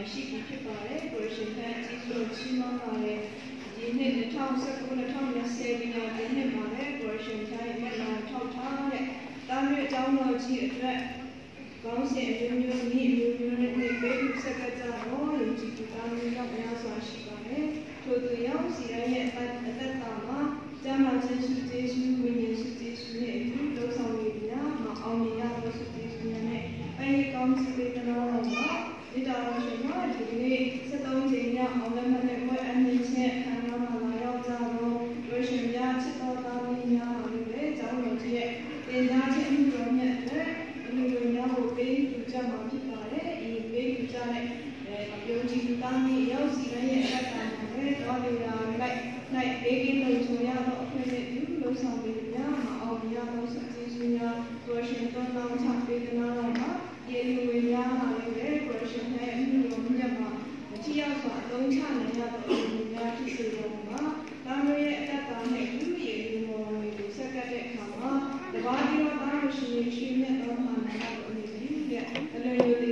ရှိပြီဖြစ်ပါတယ်ကိုရရှင်တဲ့ကြီးစိုးချီးမွမ်းပါတယ်ဒီနေ့2019-2020ပညာသင်နှစ်မှာလည်းကိုရရှင်တဲ့မျက်နှာထောက်ထားတဲ့တားမြစ်အကြောင်းတော်ကြီးအတွက်ကောင်းစဉ်အမျိုးမျိုးနဲ့ပေးပြီးဆက်ကကြတော့ယုံကြည်သူတားမြစ်ရောက်များစွာရှိပါတယ်ထို့သူရောက်စီရရဲ့အသက်တာမှာကျမ်းမာခြင်းရှိသေးရှိဝိညာဉ်ရှိသေးရှိနဲ့အတူလုံးဆောင်နေကြမအောင်မြင်ရလို့ရှိသေးရှိနဲ့အဲဒီကောင်းစီပေးတဲ့တော်မှာဒီတော်ရှင်မှာဒီနေ့73ချိန်မြောက်အောင်လည်းမဲ့ဘွဲအနှင်းချက်ခံရမှာလာရောက်ကြတော့ဝိရှင်များချစ်တော်သားမီးများလို့ပဲကျောင်းတော်ကြီးရဲ့တင်ကြားခြင်းအမှုတော်မြတ်အတွက်အမှုတော်များကိုပေးယူကြမှာဖြစ်ပါတယ်ဒီပေးယူကြတဲ့ယုံကြည်သူသားမီးရောက်စီရဲ့အတ္တမှာလည်းတော်လေရာလိုက်ဘေးကင်းလုံခြုံရတော့အခွင့်နဲ့ပြုလို့ဆောင်ပေးကြမှာအောင်ရတော့စကျေးဇူးများဝိရှင်တော်တောင်းချပေးကြတော့မှာယေလူဝေများမှာလည်းကိုရရှင်ရဲ့အမှုတော်မြတ်မှာမထီရောက်စွာအသုံးချနိုင်ရတော့ဒီများဖြစ်စေတော်မှာတာမရဲ့အတ္တနဲ့လူရဲ့လူမော်တွေကိုဆက်ကပ်တဲ့အခါမှာတပါးပြီးတော့တာမရှိရှိမြတ်တော်မှာနိုင်တော့အနေနဲ့အလွယ်လွယ်